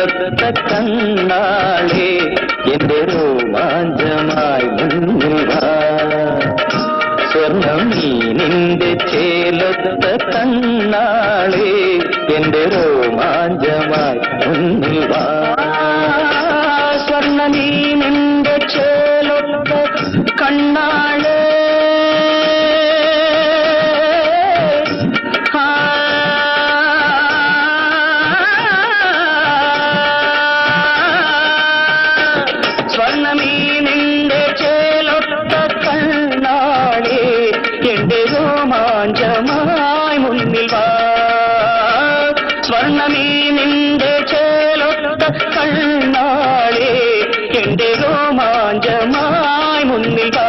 ചേലത്ത കണ്ണാളെ എന്റെ രോമാഞ്ചമായി മുന്നിൽ വാ സ്വർണം നീ നിന്റെ ചേലത്ത കണ്ണാളെ എന്റെ രോമാഞ്ചമായി മുന്നിൽ വാ സ്വർണ്ണ നീ നിന്റെ ചേലത്ത കണ്ണാളെ സ്വർണ്ണമീ നിന്റെ ചേലൊത്ത കണ്ണാളെ എന്റെ രോമാഞ്ചമായി മുന്നിൽ വാ സ്വർണ്ണമീ നിന്റെ ചേലൊത്ത കണ്ണാളെ എന്റെ രോമാഞ്ചമായി മുന്നിൽ വാ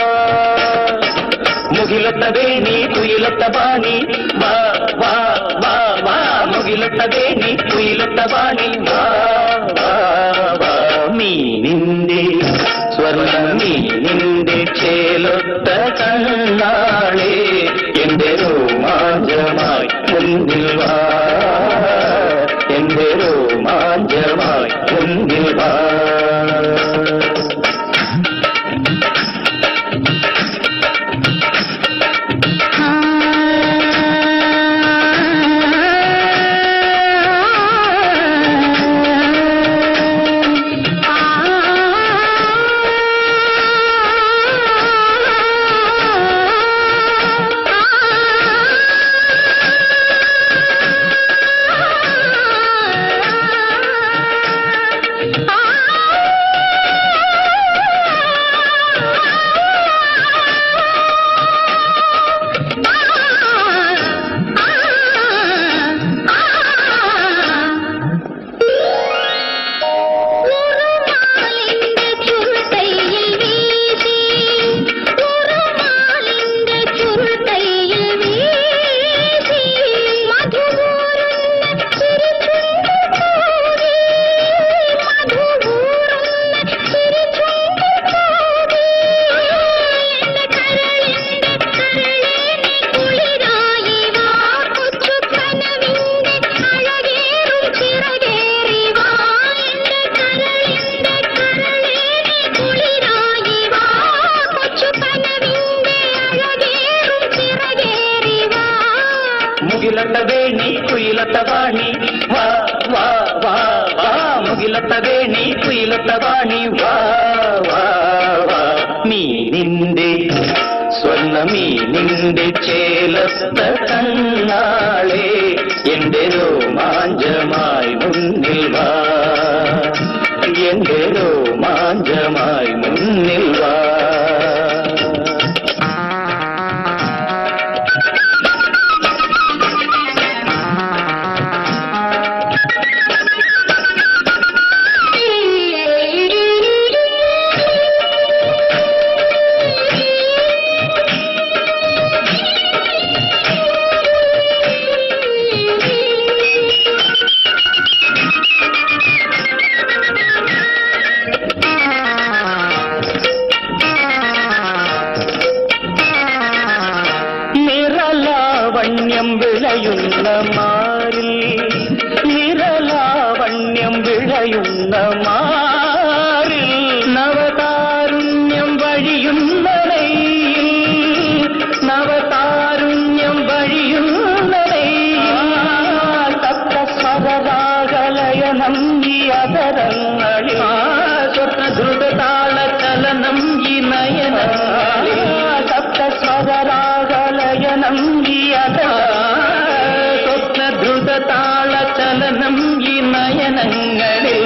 മുകിലൊത്ത വേണി കുയിലൊത്ത വാണി വാ വാ വാ വാ മുകിലൊത്ത വേണി കുയിലൊത്ത വാണി വാ വാ വാ നീ നിന്റെ സ്വർണം നീ നിന്റെ ചേലൊത്ത കണ്ണാളെ എന്റെ രോമാഞ്ചമായി മുന്നിൽ വാ എന്റെ രോമാഞ്ചമായി മുന്നിൽ വാ ముగిలత వేణి కుయిలత వాణి వా వా వా వా ముగిలత వేణి కుయిలత వాణి వా వా వా നീ നിന്റെ സ്വർണ്ണമീ നിന്റെ ചേലത്ത കണ്ണാളെ എന്റെ രോമാഞ്ചമായി മുന്നിൽ വാ എന്റെ രോമാഞ്ചമായി മുന്നിൽ വാ നിറലാവണ്യം വിളയുന്ന മാറിൽ നിറലാവണ്യം വിളയുന്ന മാറിൽ നവതാരുണ്യം വഴിയുന്നടയിൽ നവതാരുണ്യം വഴിയുന്നടയിൽ സപ്തസ്വരരാഗലയനം ഈ അതരങ്ങളിൽ സ്വപ്നദ്രുതതാള ചലനം ഈ നയനങ്ങളിൽ സപ്തസ്വരരാഗലയനം ഈ സ്വപ്നദ്രുതതാള ചലനം ഈ നയനങ്ങളിൽ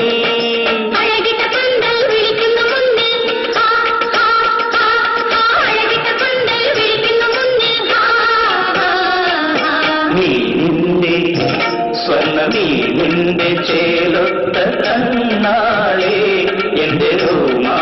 നീ നിന്റെ സ്വർണ്ണമീ നിന്റെ ചേലൊത്ത കണ്ണാളെ എന്റെ രോമാ